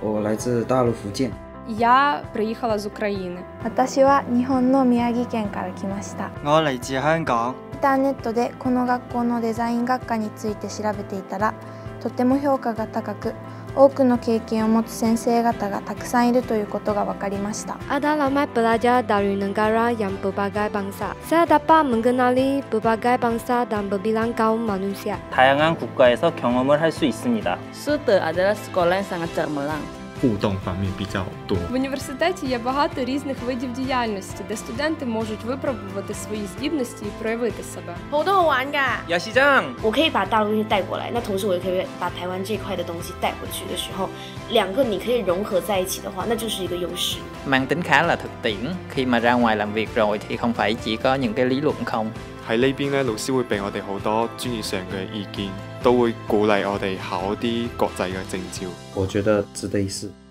我来自大陆福建。 Я приїхала з України. 私は日本の宮城県から来ました。 我嚟自香港。 インターネットでこの学校のデザイン学科について調べていたら、とても評価が高く、多くの経験を持つ先生方がたくさんいるということが分かりました。 Ada ramai pelajar dari negara yang berbagai bangsa. Saya dapat mengenali berbagai bangsa dan berbilang kaum manusia. 다양한 국가에서 경험을 할 수 있습니다. Suter adalah sekolah yang sangat cemerlang. 互动方面比较多。 В університеті є багато різних видів діяльності, де студенти можуть випробувати свої здібності і проявити себе. 活动好玩噶， 有西藏， 我可以把大陆东西带过来，那同时我也可以把台湾这一块的东西带回去的时候，两个你可以融合在一起的话，那就是一个优势。 mang tính khá là thực tiễn, khi mà ra ngoài làm việc rồi thì không phải chỉ có những cái lý luận không. 喺呢邊咧，老師會俾我哋好多專業上嘅意見，都會鼓勵我哋考啲國際嘅證照。 我覺得值得一試。